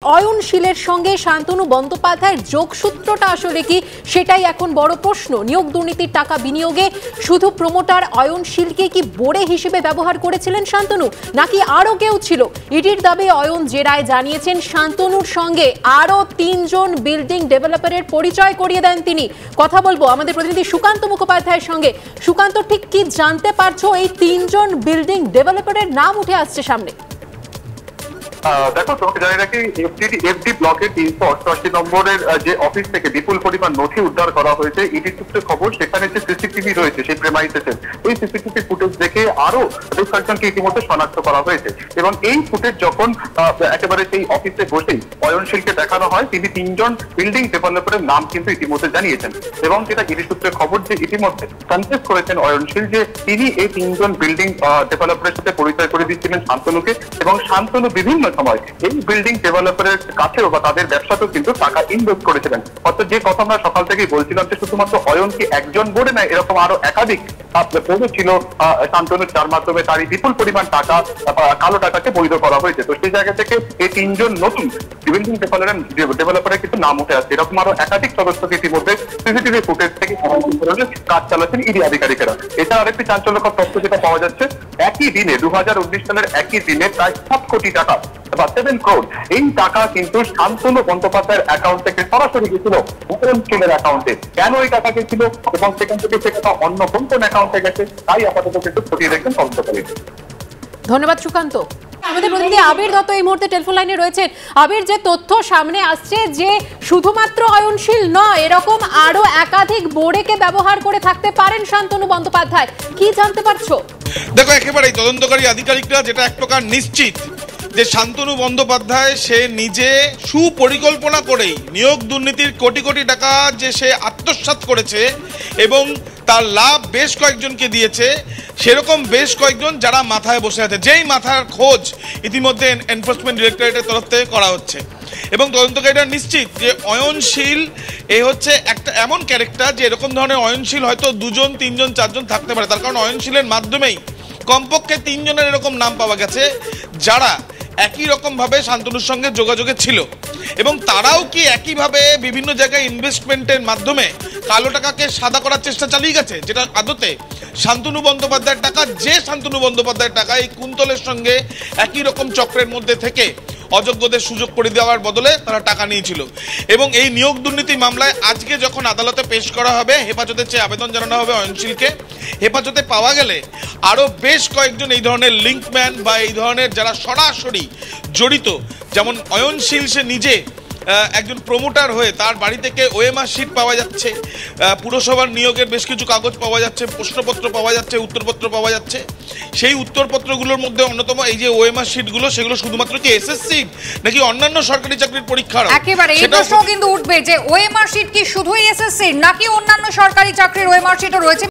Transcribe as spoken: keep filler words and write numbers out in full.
অয়নশীলের সঙ্গে শান্তনু বন্দ্যোপাধ্যায়ের যোগসূত্রটা আসলে কি, সেটাই এখন বড় প্রশ্ন। নিয়োগ দুর্নীতির টাকা বিনিয়োগে শুধু প্রমোটার অয়নশীলকে কি বোড়ে হিসেবে ব্যবহার করেছিলেন শান্তনু, নাকি আরও কেউ ছিল? ইডির দাবি অয়ন জেরায় জানিয়েছেন শান্তনুর সঙ্গে আরও তিনজন বিল্ডিং ডেভেলপারের পরিচয় করিয়ে দেন তিনি। কথা বলবো আমাদের প্রতিনিধি সুকান্ত মুখোপাধ্যায়ের সঙ্গে। সুকান্ত, ঠিক কি জানতে পারছো এই তিনজন বিল্ডিং ডেভেলপারের নাম উঠে আসছে সামনে? দেখো, তোমাকে জানিয়ে রাখি, এফডি ব্লকের তিনশো অষ্টআশি নম্বরের যে অফিস থেকে বিপুল পরিমাণ নথি উদ্ধার করা হয়েছে। ইডি সূত্রে খবর, সেখানে যে সিসিটিভি রয়েছে সেই প্রেমাইসেসের, এই সিসিটিভি ফুটেজ দেখে আরো বেশ কয়েকজনকে ইতিমধ্যে শনাক্ত করা হয়েছে। এবং এই ফুটেজ যখন একেবারে সেই অফিসে বসেই অয়নশীলকে দেখানো হয়, তিনি তিনজন বিল্ডিং ডেভেলপারের নাম কিন্তু ইতিমধ্যে জানিয়েছেন। এবং যেটা ইডি সূত্রে খবর, যে ইতিমধ্যে কনফেস করেছেন অয়নশীল যে তিনি এই তিনজন বিল্ডিং ডেভেলপারের সাথে পরিচয় করে দিচ্ছিলেন শান্তনুকে, এবং শান্তনু বিভিন্ন সময় এই বিল্ডিং ডেভেলপারের কাছেও বা তাদের ব্যবসাতেও কিন্তু টাকা ইনভেস্ট করেছিলেন। অর্থাৎ যে কথা আমরা সকাল থেকেই বলছিলাম যে শুধুমাত্র অয়ন কি একজন বোর্ডে নয়, এরকম আরো একাধিক বোর্ডও ছিল শান্তনুর, যার মাধ্যমে তারই বিপুল পরিমাণ টাকা, কালো টাকাকে বৈধ করা হয়েছে। তো সেই জায়গা থেকে এই তিনজন নতুন বিল্ডিং ডেভেলপারের কিন্তু নাম উঠে আসছে। এরকম আরো একাধিক সদস্যকে ইতিমধ্যে সিসিটিভি ফুটেজ থেকে কাজ চালাচ্ছেন ইডি আধিকারিকেরা। এটা আরেকটি চাঞ্চল্যকর তথ্য যেটা পাওয়া যাচ্ছে, একই দিনে দু হাজার উনিশ সালের একই দিনে প্রায় সাত কোটি টাকা বা সেভেন ক্রোড এই টাকা কিন্তু শান্তনু বন্দ্যোপাধ্যায়ের অ্যাকাউন্ট থেকে সরাসরি গেছিল অয়নশীলের অ্যাকাউন্টে। কেন এই টাকা গেছিল এবং সেখান থেকে সে টাকা অন্য কোন কোন অ্যাকাউন্টে গেছে, তাই আপাতত কিন্তু খতিয়ে দেখবেন তদন্তকারী। ধন্যবাদ সুকান্ত। আমাদের প্রতিনিধি আবির দত্ত এই মুহূর্তে টেলিফোন লাইনে রয়েছেন। আবির, যে তথ্য সামনে আসছে যে শুধুমাত্র অয়নশীল নয়, এরকম আরো একাধিক বোর্ডেকে ব্যবহার করে থাকতে পারেন শান্তনু বন্দ্যোপাধ্যায়, কি জানতে পারছো? দেখো, একেবারেই তদন্তকারী আধিকারিকরা যেটা এক প্রকার নিশ্চিত যে শান্তনু বন্দ্যোপাধ্যায় সে নিজে সুপরিকল্পনা করেই নিয়োগ দুর্নীতির কোটি কোটি টাকা যে সে আত্মসাৎ করেছে এবং তার লাভ বেশ কয়েকজনকে দিয়েছে, সেরকম বেশ কয়েকজন যারা মাথায় বসে আছে, যেই মাথার খোঁজ ইতিমধ্যে এনফোর্সমেন্ট ডিরেক্টরেটের তরফ থেকে করা হচ্ছে। এবং তদন্তকারীরা নিশ্চিত যে অয়নশীল এ হচ্ছে একটা এমন ক্যারেক্টার যে এরকম ধরনের অয়নশীল হয়তো দুজন তিনজন চারজন থাকতে পারে। তার কারণ অয়নশীলের মাধ্যমেই কমপক্ষে তিনজনের এরকম নাম পাওয়া গেছে যারা একই রকমভাবে শান্তনুর সঙ্গে যোগাযোগে ছিল, এবং তারাও কি একইভাবে বিভিন্ন জায়গায় ইনভেস্টমেন্টের মাধ্যমে কালো টাকাকে সাদা করার চেষ্টা চালিয়ে গেছে, যেটা আদতে শান্তনু বন্দ্যোপাধ্যায়ের টাকা। যে শান্তনু বন্দ্যোপাধ্যায়ের টাকা এই কুন্তলের সঙ্গে একই রকম চক্রের মধ্যে থেকে অযোগ্যদের সুযোগ করে দেওয়ার বদলে তারা টাকা নিয়েছিল। এবং এই নিয়োগ দুর্নীতি মামলায় আজকে যখন আদালতে পেশ করা হবে, হেফাজতের চেয়ে আবেদন জানানো হবে অয়নশীলকে। হেফাজতে পাওয়া গেলে আরও বেশ কয়েকজন এই ধরনের লিঙ্কম্যান বা এই ধরনের যারা সরাসরি জড়িত, যেমন অয়নশীল সে নিজে একজন প্রমোটার হয়ে তার বাড়ি থেকে ওএমআর শিট পাওয়া যাচ্ছে, পুরসভার নিয়োগের বেশ কিছু কাগজ পাওয়া যাচ্ছে, প্রশ্নপত্র পাওয়া যাচ্ছে, উত্তরপত্র পাওয়া যাচ্ছে। সেই উত্তরপত্রগুলোর মধ্যে অন্যতম এই যে ওএমআর শিটগুলো, সেগুলো শুধুমাত্র কি এসএসসি নাকি অন্যান্য সরকারি চাকরির পরীক্ষার? একেবারে এই প্রশ্ন কিন্তু উঠবে যে ওএমআর শিট কি শুধুই এসএসসি নাকি অন্যান্য সরকারি চাকরির ওএমআর শিটও রয়েছে।